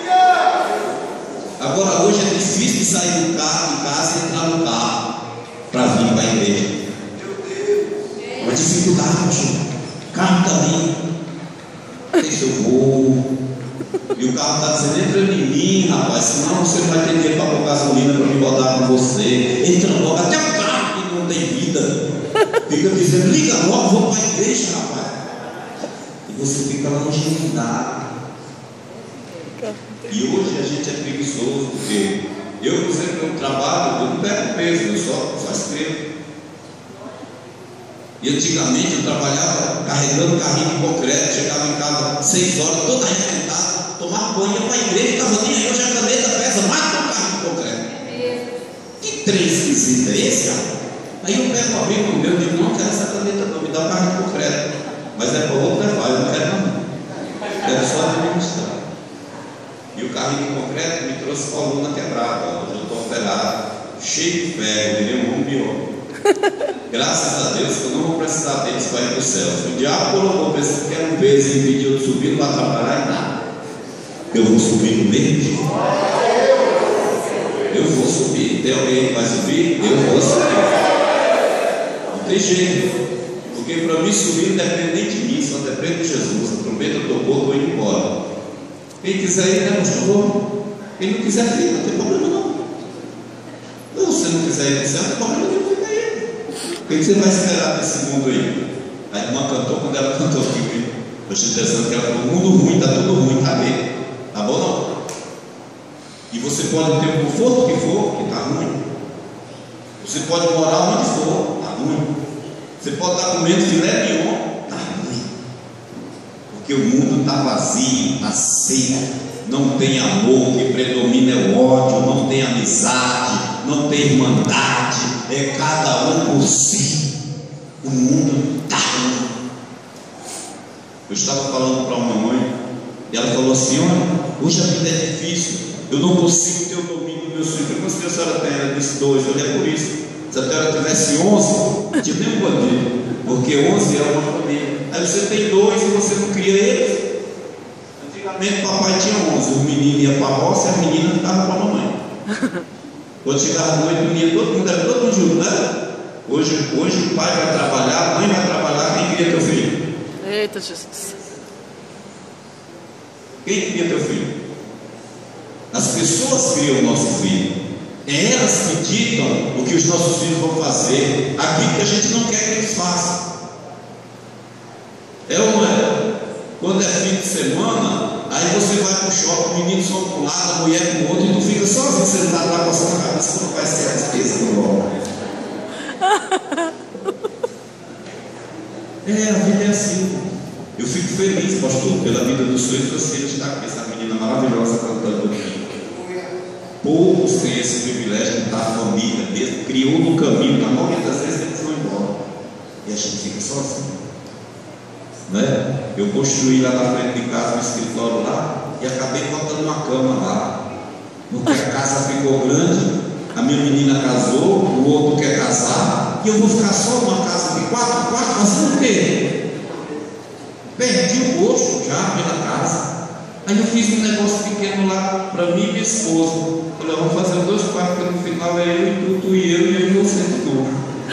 [SPEAKER 3] Agora hoje é difícil sair do carro, de casa e entrar no carro para vir para a igreja. É uma dificuldade. O carro está ali. Deixa eu vou. E o carro está dizendo: entra em mim, rapaz, senão você não vai ter dinheiro para pôr gasolina para me rodar com você. Entra logo, até o carro que não tem vida fica dizendo: liga logo, vou para a igreja, rapaz. E você fica lá no ginásio. E hoje a gente é preguiçoso, porque eu, por exemplo, eu trabalho, eu não pego peso, eu só, só escrevo. E antigamente eu trabalhava carregando carrinho de concreto, chegava em casa seis horas, todo arrebentado, tomava banho, ia para a igreja, estava nem aí, hoje a caneta pesa mais que um carrinho de concreto. Que trem esquisito é esse, cara? Aí eu pego a Bíblia com meu e digo, não quero essa caneta não, me dá um carrinho de concreto. Mas é para outro levar, eu não quero não. Quero só administrar. E o carrinho de concreto me trouxe coluna quebrada, hoje eu estou operado, cheio de ferro, virei um rombió. Graças a Deus que eu não vou precisar deles para ir para o céu. Se o diabo colocou pensando que era um peso e impediu eu de subir, não vai atrapalhar em nada. Eu vou subir no mesmo jeito. Eu vou subir. Tem alguém que vai subir? Eu vou subir. Não tem jeito. Porque para mim subir não depende nem de mim, só depende de Jesus. A trombeta tocou, estou indo embora. Quem quiser ir, né, pastor? Quem não quiser ir, não tem problema não. Ou se não quiser ir para o céu, não tem problema nenhum. O que você vai esperar desse mundo aí? A irmã cantou, quando ela cantou aqui, eu estou dizendo que ela falou: mundo ruim, está tudo ruim, tá bem, tá bom não? E você pode ter o conforto que for, que está ruim. Você pode morar onde for, está ruim. Você pode estar comendo filé mignon, está ruim. Porque o mundo está vazio, está seco, não tem amor, o que predomina é o ódio, não tem amizade, não tem irmandade. É cada um por si. O mundo está ruim. Eu estava falando para uma mãe e ela falou assim: olha, hoje a vida é difícil, eu não consigo ter o domínio do meu filho. Quantos que a senhora tem? Ela disse dois. Olha, é por isso. Se a senhora tivesse onze, não tinha nem um bandido, porque onze é uma família. Aí você tem dois e você não cria eles. Antigamente o papai tinha onze, o menino ia para a roça e a menina ficava com a mamãe. Quando chegava a noite, menino, todo mundo era todo mundo junto, né? Hoje, hoje o pai vai trabalhar, a mãe vai trabalhar, quem cria teu filho?
[SPEAKER 4] Eita Jesus!
[SPEAKER 3] Quem cria teu filho? As pessoas criam o nosso filho. É elas que ditam o que os nossos filhos vão fazer, aquilo que a gente não quer que eles façam. É ou não é? Quando é fim de semana, aí você vai para o shopping, meninos são para um lado, a mulher para o outro, e tu fica sozinho sentado lá passando a cabeça, quando vai ser a despesa do homem. É, a vida é assim. Eu fico feliz, pastor, pela vida dos seus seus filhos estar aqui, essa menina maravilhosa cantando aqui. Poucos têm esse privilégio de estar a família mesmo, criou no caminho, na maioria das vezes eles vão embora. E a gente fica sozinho. Né? Eu construí lá na frente de casa um escritório lá e acabei botando uma cama lá, porque a casa ficou grande, a minha menina casou, o outro quer casar, e eu vou ficar só numa casa de quatro quartos fazendo o quê? Perdi o gosto já pela casa. Aí eu fiz um negócio pequeno lá para mim e minha esposa. Falei: vamos fazer dois quartos, porque no final é eu e tu, tu e eu, e eu e você de novo.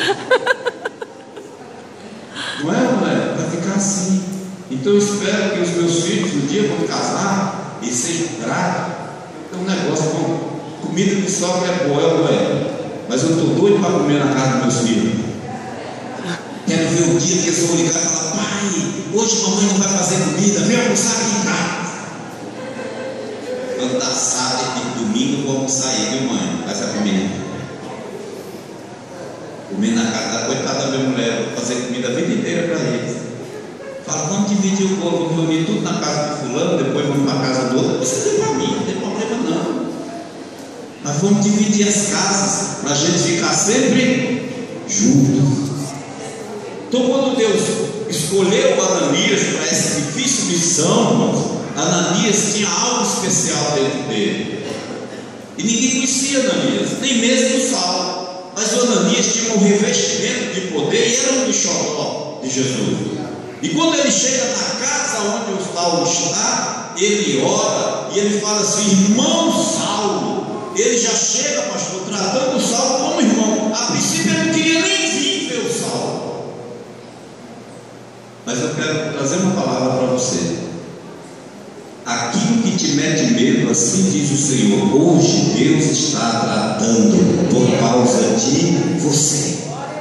[SPEAKER 3] Não é, não é? Vai ficar assim. Então eu espero que os meus filhos um dia vão casar e sejam gratos. É um negócio bom. Comida de sobra é boa, não é? Mas eu estou doido para comer na casa dos meus filhos. Quero ver o dia que eles vão ligar e falar: pai, hoje mamãe não vai fazer comida, vem almoçar aqui em casa. Quando dá sábado e domingo eu vou almoçar aí, viu mãe? Vai essa comida. Comer na casa da coitada da minha mulher, vou fazer comida a vida inteira para eles. Fala: vamos dividir o bolo, vamos reunir tudo na casa de fulano, depois vamos para a casa do outro. Não precisa ir para mim, não tem problema não. Mas vamos dividir as casas para a gente ficar sempre juntos. Então, quando Deus escolheu Ananias para essa difícil missão, irmãos, Ananias tinha algo especial dentro dele. E ninguém conhecia Ananias, nem mesmo Saulo. Mas o Ananias tinha um revestimento de poder e era um bichotó de Jesus. E quando ele chega na casa onde o Saulo está, ele ora e ele fala assim: irmão Saulo. Ele já chega, pastor, tratando o Saulo como irmão. A princípio ele não queria nem vir ver o Saulo. Mas eu quero trazer uma palavra para você. Aquilo que te mete medo, assim diz o Senhor, hoje Deus está tratando por causa de você.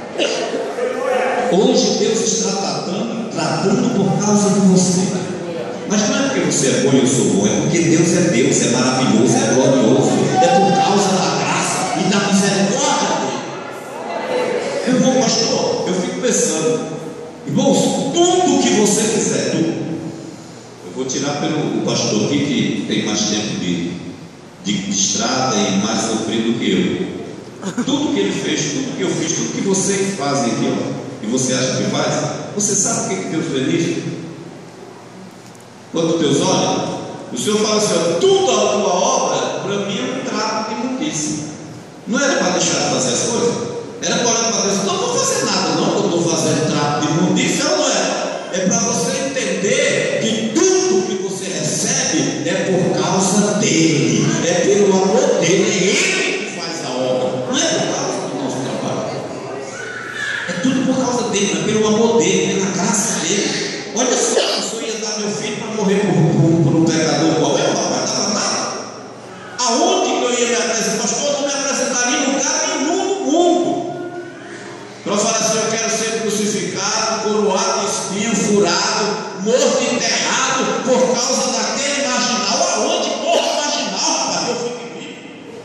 [SPEAKER 3] Hoje Deus está tratando, tratando por causa de você. Mas não é porque você é bom e eu sou bom, é porque Deus é Deus, é maravilhoso, é glorioso, é por causa da graça e da misericórdia dele. Eu Irmão, pastor, eu fico pensando, irmãos, tudo que você quiser, tudo. Eu vou tirar pelo pastor aqui que tem mais tempo de, de, de estrada e mais sofrido que eu. Tudo que ele fez, tudo que eu fiz, tudo que vocês fazem aqui, ó, e você acha que faz, você sabe o que, que Deus fez nisso? Quando Deus olha, o Senhor fala assim, ó, tudo a tua obra, para mim é um trato de imundícia. Não era para deixar de fazer as coisas? Era para olhar para Deus, então não vou fazer nada não, quando eu estou fazendo trato de imundícia, ou não é? É para você entender que tudo que você recebe é por causa dele, é pelo amor dele, é ele que faz a obra, não é por causa do nosso trabalho, é tudo por causa dele, é pelo amor dele, pela graça dele. Olha só, eu só ia dar meu filho para morrer por, por, por um pecador igual eu, rapaz, estava nada. Aonde que eu ia me apresentar? Pastor, eu não me apresentaria em lugar nenhum no mundo para falar assim, eu quero ser crucificado, coroado de espinho, furado, morto e enterrado por causa daquele marginal. Aonde? Morto marginal, rapaz, eu fui vivo.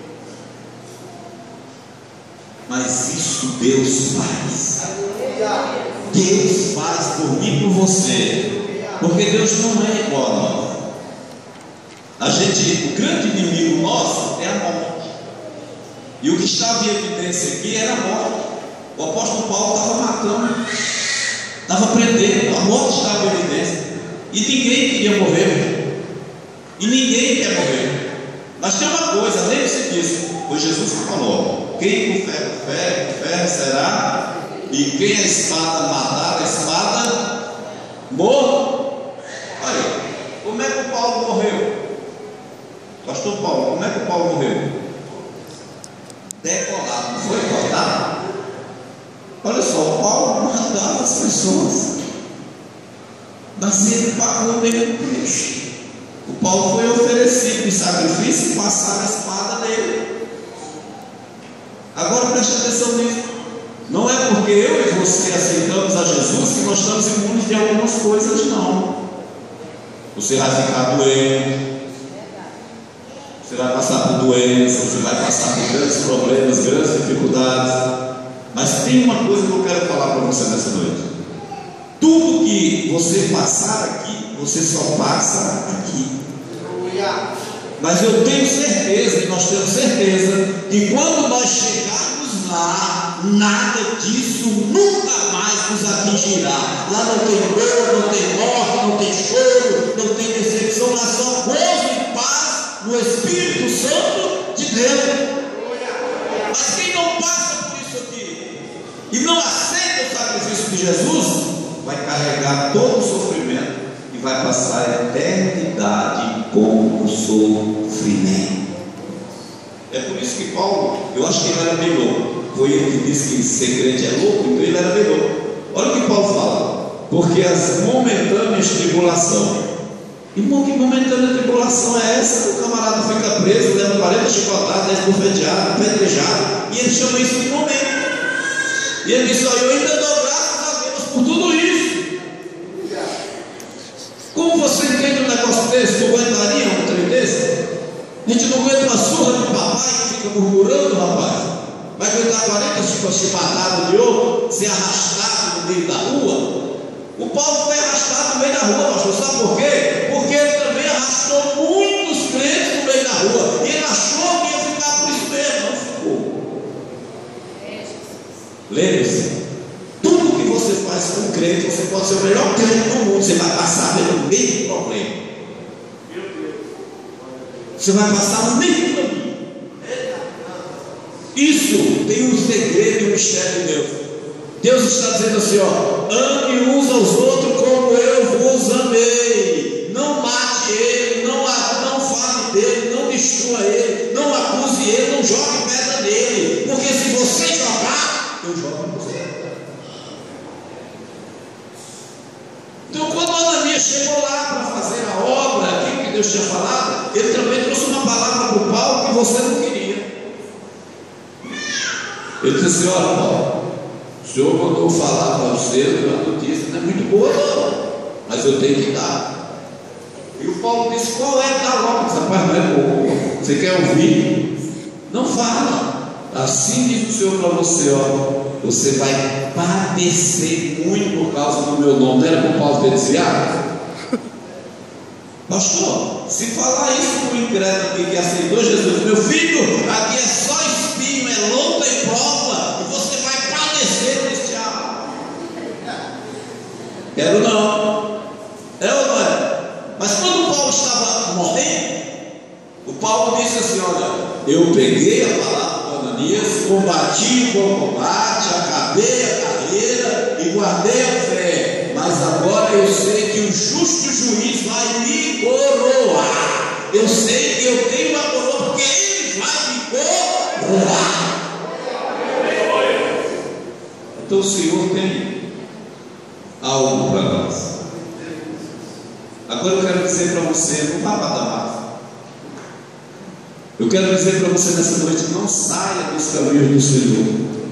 [SPEAKER 3] Mas isso Deus faz. Deus faz por mim e por você, porque Deus não é igual a nós. A gente, o grande inimigo nosso é a morte, e o que estava em evidência aqui era a morte. O apóstolo Paulo estava matando, estava prendendo, a morte estava em evidência, e ninguém queria morrer, e ninguém quer morrer. Mas tem uma coisa, lembre-se disso, pois Jesus falou: quem com ferro fere, com ferro será, e quem a espada matar, a espada morre. Olha, como é que o Paulo morreu? Pastor Paulo, como é que o Paulo morreu? Decolado, não foi cortado? Olha só, o Paulo matava as pessoas, mas ele pagou o mesmo preço. O Paulo foi oferecido em sacrifício e passaram a espada nele. Agora preste atenção nisso. Não é porque eu e você aceitamos a Jesus que nós estamos imunes de algumas coisas, não. Você vai ficar doente, você vai passar por doença, você vai passar por grandes problemas, grandes dificuldades. Mas tem uma coisa que eu quero falar para você nessa noite: tudo que você passar aqui, você só passa aqui. Mas eu tenho certeza, e nós temos certeza, que quando nós chegarmos lá, nada disso nunca mais nos atingirá. Lá não tem dor, não tem morte, não tem choro, não tem decepção, lá só gozo e paz no Espírito Santo de Deus. Mas quem não passa por isso aqui e não aceita o sacrifício de Jesus, vai carregar todo o sofrimento e vai passar a eternidade com o sofrimento. É por isso que Paulo, eu acho que ele era bem louco. Foi ele que disse que ser crente é louco, então ele era bem louco. Olha o que Paulo fala: porque as momentâneas tribulações. Irmão, que momentânea tribulação é essa? Que o camarada fica preso, leva quarenta chicotadas, é esbofeteado, apedrejado, e ele chama isso de momento. E ele diz: olha, eu ainda dou graças a Deus por tudo isso. Como você entende um negócio desse? Tu aguentaria um trem desse? A gente não aguenta uma surra de papai que fica murmurando, rapaz. Vai aguentar quarenta chibatadas de outro, ser arrastado no meio da rua? O Paulo foi arrastado no meio da rua, pastor. Sabe por quê? Porque ele também arrastou muitos crentes no meio da rua. E ele achou que ia ficar por isso mesmo. Não ficou. Lembre-se: tudo que você faz com crente, você pode ser o melhor crente do mundo, você vai passar pelo mesmo problema. Você vai passar no mesmo caminho. Isso tem um segredo e um mistério de Deus. Deus está dizendo assim, ó: ame uns aos outros como eu vos amei. Não mate ele, não, não fale dele, não destrua ele, não acuse ele, não jogue pedra nele, porque se você jogar, eu jogo em você. Então, quando Ananias chegou lá para fazer a obra, aquilo que Deus tinha falado, ele também trouxe uma palavra para o Paulo que você não queria. Ele disse assim: olha, Paulo, o Senhor mandou falar para você uma notícia, não é muito boa não, mas eu tenho que dar. E o Paulo disse: qual é? Dá logo. Disse: rapaz, não é pouco. Você quer ouvir? Não fala. Assim diz o Senhor para você, ó: você vai padecer muito por causa do meu nome. Não era como Paulo ter desviado? Pastor, se falar isso para o incrédulo aqui que aceitou Jesus, meu filho, aqui é só espinho, é luta e prova, e você vai padecer neste ar. Quero não. É ou não é? Mas quando Paulo estava morrendo, o Paulo disse assim: olha, eu peguei a palavra do Ananias, combati o bom combate, acabei a carreira e guardei a fé, mas agora eu sei que o justo juiz vai me coroar. Eu sei que eu tenho uma coroa porque ele vai me coroar. Então o Senhor tem algo para nós. Agora eu quero dizer para você, não vá para Damasco. Eu quero dizer para você nessa noite, não saia dos caminhos do Senhor.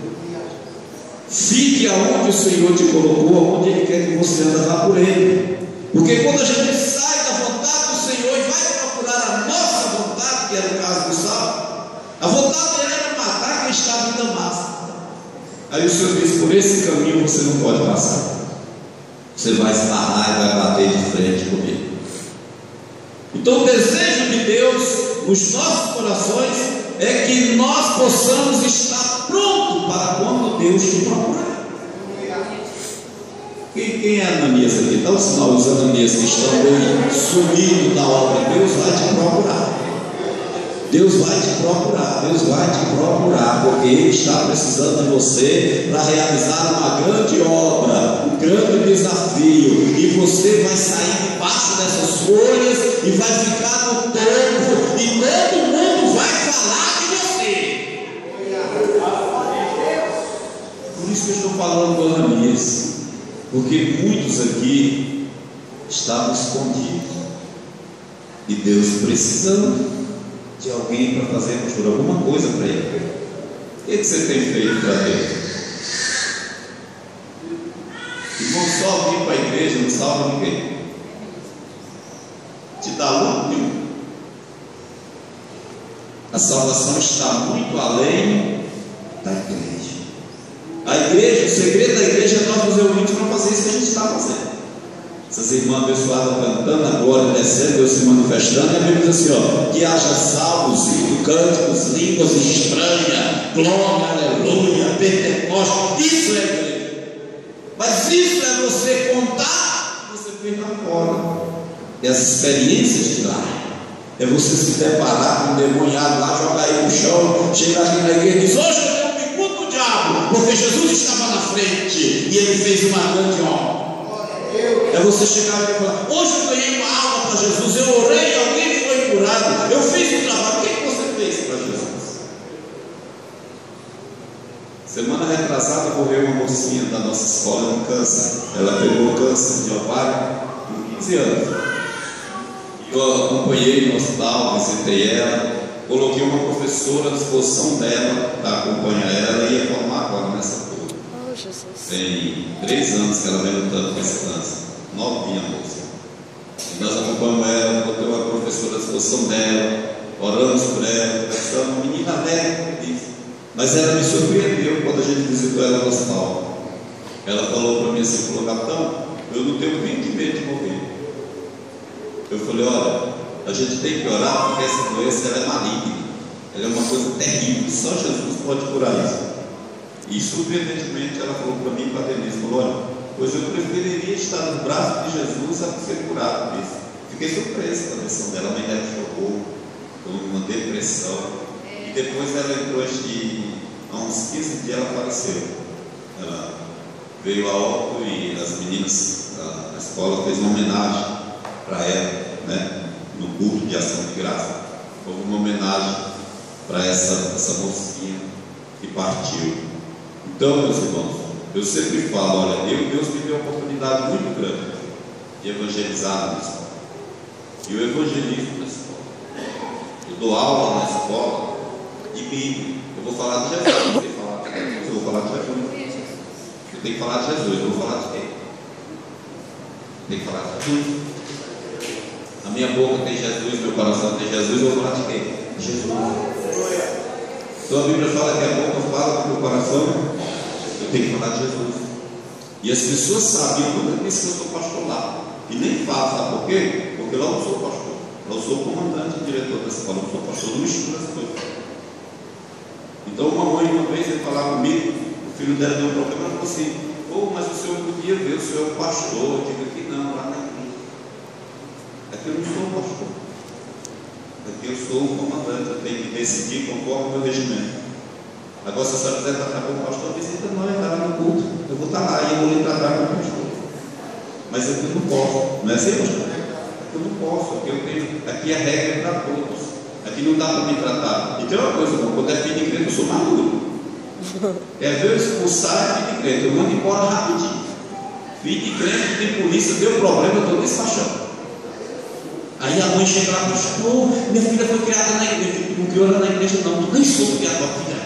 [SPEAKER 3] Fique aonde o Senhor te colocou, onde Ele quer que você ande, vá por Ele. Porque quando a gente sai da vontade do Senhor e vai procurar a nossa vontade, que era o caso do Saulo, a vontade dele era matar quem estava em Damasco. Aí o Senhor diz: por esse caminho você não pode passar. Você vai esbarrar e vai bater de frente comigo. Então o desejo de Deus nos nossos corações é que nós possamos estar prontos para quando Deus te procurar. Quem, quem é Ananias aqui? Dá um sinal dos Ananias que estão aí sumindo da obra. Deus vai te procurar. Deus vai te procurar, Deus vai te procurar, porque Ele está precisando de você para realizar uma grande obra, um grande desafio, e você vai sair debaixo dessas folhas e vai ficar no topo, e todo mundo vai falar de você. Por isso que eu estou falando do Ananias, porque muitos aqui estavam escondidos, e Deus precisando de alguém para fazer, pastor, alguma coisa para Ele. O que, que você tem feito para Deus? Irmão, só vir para a igreja não salva ninguém. Te dá lucro nenhum. A salvação está muito além da igreja. A igreja, o segredo da igreja é nós nos reunirmos para fazer isso que a gente está fazendo. Essas irmãs abençoadas cantando agora, descendo, Deus se manifestando, e a Bíblia diz assim: ó, que haja salmos, cânticos, línguas estranhas, glória, aleluia, Pentecostes. Isso é igreja. Mas isso é você contar o que você fez lá fora, e as experiências de lá. É você se deparar com um demoniado lá, jogar ele no chão, chegar aqui na igreja e diz: hoje eu dei um bicudo no diabo, porque Jesus estava na frente e ele fez uma grande obra. É você chegar aqui e falar: hoje eu ganhei uma alma para Jesus, eu orei, alguém foi curado, eu fiz um trabalho. O que, que você fez para Jesus? Semana retrasada morreu uma mocinha da nossa escola com câncer. Ela pegou câncer de ovário com quinze anos. Eu acompanhei no hospital, visitei ela, coloquei uma professora à disposição dela para acompanhar ela, e ia formar agora nessa turma.
[SPEAKER 2] Oh, Jesus.
[SPEAKER 3] Tem três anos que ela vem lutando com esse câncer, novinha moça. E nós acompanhamos ela, coloquei uma professora à disposição dela, oramos por ela, conversamos, menina alegre, mas ela me surpreendeu quando a gente visitou ela no hospital. Ela falou para mim assim: falou, capitão, eu não tenho nem de medo de morrer. Eu falei: olha, a gente tem que orar porque essa doença ela é maligna, ela é uma coisa terrível, só Jesus pode curar isso. E surpreendentemente ela falou para mim e para a Denise, falou: olha, pois eu preferiria estar nos braços de Jesus a ser curado por isso. Fiquei surpreso com a decisão dela, a mãe dela chorou, com uma depressão, e depois ela entrou, de, há uns quinze dias ela faleceu. Ela veio a óbito e as meninas, a, a escola fez uma homenagem para ela, né, no culto de ação de graça. Houve uma homenagem para essa, essa mocinha que partiu. Então, meus irmãos, eu sempre falo: olha, eu, Deus me deu uma oportunidade muito grande de evangelizar na escola. E eu evangelizo na escola. Eu dou aula na escola de Bíblia. Eu vou falar de Jesus, não sei falar de Jesus, eu vou falar de Jesus. Eu tenho que falar de Jesus, eu vou falar de quem? Eu tenho que falar de Jesus. A minha boca tem Jesus, meu coração tem Jesus, eu vou falar de quem? Jesus. Então a Bíblia fala que a boca fala com o coração. Eu Eu tenho que falar de Jesus. E as pessoas sabem, eu nunca disse que eu sou pastor lá. E nem falo, sabe por quê? Porque lá eu não sou pastor. Lá eu sou comandante, diretor da escola, eu não sou pastor, não misturo as coisas. Então uma mãe uma vez veio falar comigo, o filho dela deu um problema, ela falou assim, oh, mas o senhor podia ver, o senhor é o pastor. Eu digo aqui não, lá na igreja. Aqui eu não sou o pastor. Aqui eu sou o comandante, eu tenho que decidir conforme o meu regimento. Agora se a senhora quiser tratar com o pastor, visita nós, vai lá no culto. Eu vou estar lá e eu vou lhe tratar com o pastor. Mas aqui eu não posso, não é assim, pastor? Aqui eu não posso, aqui eu tenho, aqui a regra é para todos. Aqui não dá para me tratar. E tem uma coisa, não, quando é filho de crente, eu sou maduro. É ver eu expulsar é filho de crente, eu mando embora rapidinho. Filho de crente, tem polícia, deu problema, eu estou despachando. Aí a mãe chega lá e diz, oh, minha filha foi criada na igreja. Não criou ela na igreja, não. Tu nem soube criar tua filha.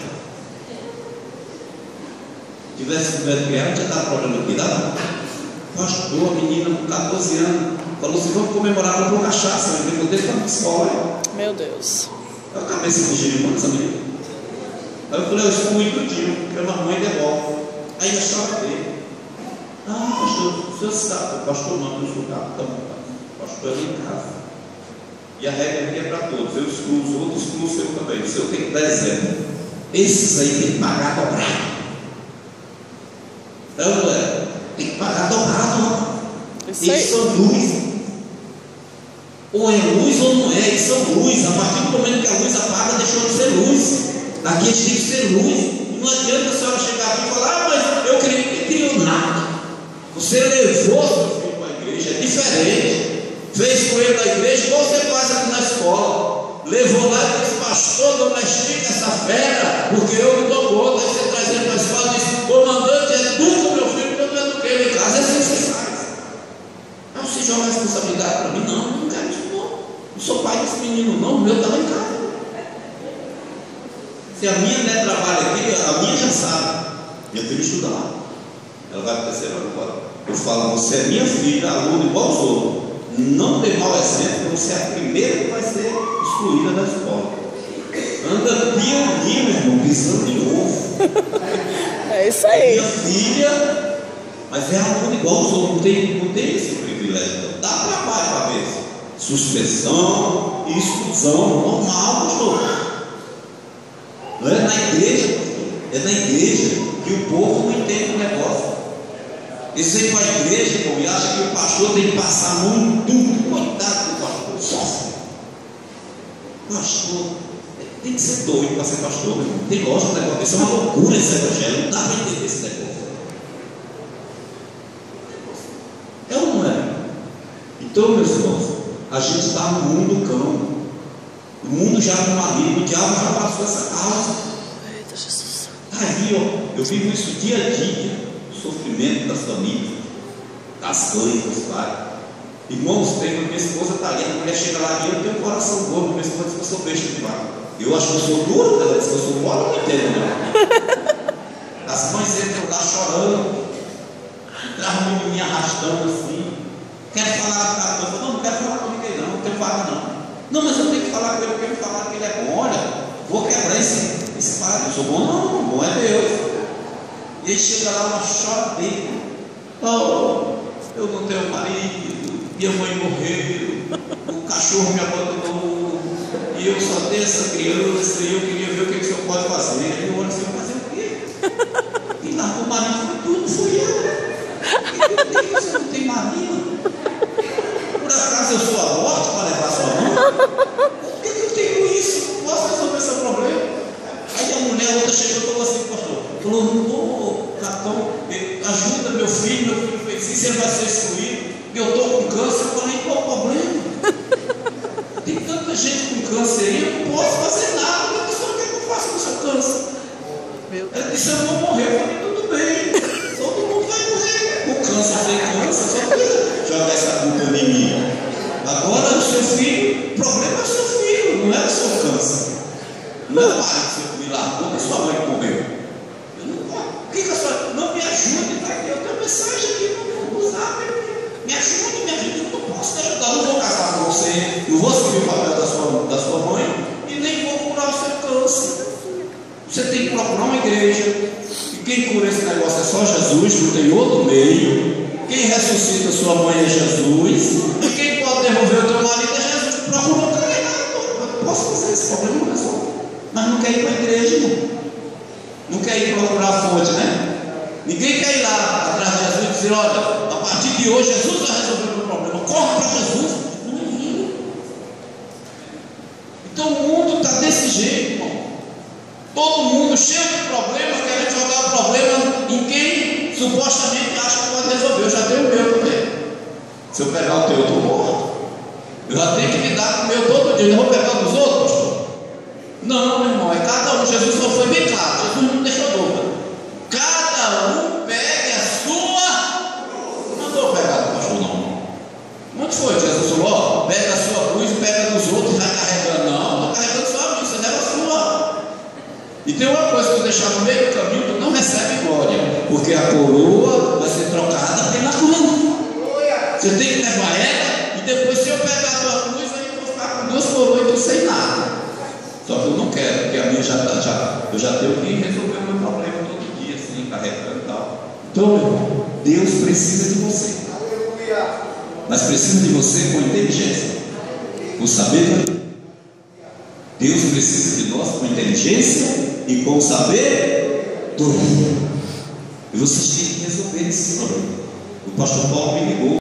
[SPEAKER 3] Se tivesse tiver criado, tinha dado problema aqui, dá? Pastor, a menina com quatorze anos, falou assim: vamos comemorar, comprou cachaça. Eu perguntei para a escola.
[SPEAKER 4] Meu Deus.
[SPEAKER 3] Eu acabei se fugindo com essa menina. Aí eu falei: eu excluí tudinho, porque a mamãe devolve. Aí eu chorei. Ah, pastor, o senhor sabe, pastor, não, eu sou capitão. Pastor, ali em casa. E a regra aqui é para todos. Eu excluo os outros, excluo o seu também. O seu tem que dar exemplo. Esses aí tem que pagar dobrado. Então, não é? Tem que pagar dobrado. Eles são luz. Ou é luz ou não é. Eles são luz. A partir do momento que a luz apaga, deixou de ser luz. Daqui a gente tem que ser luz. E não adianta a senhora chegar aqui e falar: ah, mas eu creio que criou nada. Você levou seu filho para a igreja, é diferente. Fez com ele na igreja, igual você faz aqui na escola. Levou lá e disse: pastor, domestica essa fera, porque eu não dou conta. Aí você traz ele para a escola e diz: comandante, educa meu filho, porque eu não eduquei ele em casa. É assim que você faz. Não se joga a responsabilidade para mim, não, não quero isso, não. Não sou pai desse menino, não, o meu está lá em casa. Se a minha mulher trabalha aqui, a minha já sabe. Minha filha estuda lá. Ela vai para o terceiro ano agora. Eu falo: você é minha filha, aluna igual os outros. Não dê mau exemplo, você é a primeira que vai ser excluída da escola. Anda pianinho, meu irmão, pisando de ovo.
[SPEAKER 4] É isso aí.
[SPEAKER 3] Minha filha, mas é aluna igual os outros, não tem, não tem esse privilégio. Dá trabalho para ver. Suspensão e exclusão, normal, pastor. Não é na igreja, pastor. É na igreja que o povo não entende o negócio. Eles vêm para a igreja, irmão, e acham que o pastor tem que passar muito. Coitado do pastor, sofre. Pastor, tem que ser doido para ser pastor, meu irmão. Tem lógico do negócio. Isso é uma loucura esse evangelho. Não dá para entender esse negócio. É ou não é? Então, meus irmãos, a gente está no mundo cão. O mundo já é maligno, o diabo já passou essa causa.
[SPEAKER 4] Eita, Jesus.
[SPEAKER 3] Aí, ó, eu vivo isso dia a dia. Sofrimento das famílias, das mães, dos pais. Irmãos, tem minha esposa está ali, a mulher chega lá e eu tenho um coração gordo, minha esposa diz que eu sou besta demais. Eu acho que eu sou duro, ela diz que eu sou mole, eu não entendo, né? As mães entram lá chorando, traz um menino arrastando assim. Quer falar com a pessoa? Não, não quero falar com ninguém, não, não quero falar, não. Não, mas eu tenho que falar com ele, eu quero falar que ele é bom. Olha, vou quebrar esse, esse parado. Eu sou bom, não, bom é Deus. E aí chega lá uma choradeira. Oh, eu não tenho marido, minha mãe morreu, o cachorro me abandonou, e eu só tenho essa criança, e eu queria ver o que, que o senhor pode fazer. Aí eu olho assim: fazer o quê? E largou o marido, foi tudo, fui eu. E por que você não tem marido? Por acaso eu sou a morte para levar sua mão? Por que eu tenho isso? Não posso resolver esse problema? Aí a mulher, outra chegou e falou assim: pastor, falou: ô, capitão, ajuda meu filho, meu filho fez isso, ele vai ser excluído, eu estou com câncer. Eu falei: qual o problema? Tem tanta gente com câncer aí, eu não posso fazer nada. Eu disse: o que eu faço com o seu câncer? Ela disse: eu vou morrer. Eu falei: tudo bem, todo mundo vai morrer. O câncer tem câncer, só que joga essa culpa em mim. Agora o seu filho, o problema é o seu filho, não é o seu câncer. Não é o pai que seu filho largou, que sua mãe morreu. Eu não posso. O que que a senhora. Não me ajude, está aqui. Eu tenho mensagem aqui no zap. Me ajude, me ajude. Eu não posso te ajudar. Não vou casar com você. Não vou seguir o papel da sua, da sua mãe. E nem vou curar o seu câncer. Você tem que procurar uma igreja. E quem cura esse negócio sua mãe é Jesus, e quem pode devolver o teu marido é Jesus, que procura um cara. Eu posso fazer esse problema, não resolve. Mas não quer ir para a igreja, não. Não quer ir procurar a fonte, né? Ninguém quer ir lá atrás de Jesus e dizer: olha, a partir de hoje Jesus vai resolver o meu problema. Corre para Jesus. Não é isso. Então o mundo está desse jeito, irmão. Todo mundo cheio de problemas, querendo jogar o problema em quem supostamente acha que pode resolver. Eu já tenho o meu também. Se eu pegar o teu, eu estou morto. Eu já tenho que lidar com o meu todo dia. Eu vou pegar dos outros? Não, meu irmão, é cada um. Jesus só foi bem claro. Jesus não deixou dúvida. Cada um pegue a sua. Não mandou pegar do pastor, não. Onde foi? Jesus falou: pega a sua cruz e pega dos outros, vai carregando. Não, estou carregando só a minha, você leva a sua. E tem uma coisa que tu deixar no meio do caminho, tu não recebe glória, porque a coroa vai ser trocada pela cruz. Você tem que levar ela, e depois, se eu pegar a tua cruz, aí eu vou ficar com duas coroas e tu sem nada. Só que eu não quero, porque a minha já está, já, eu já tenho que resolver o meu problema todo dia, assim, carregando e tal. Então, meu irmão, Deus precisa de você. Mas precisa de você com inteligência, com sabedoria. Deus precisa de nós com inteligência e com sabedoria. E vocês têm que resolver esse problema. O pastor Paulo me ligou.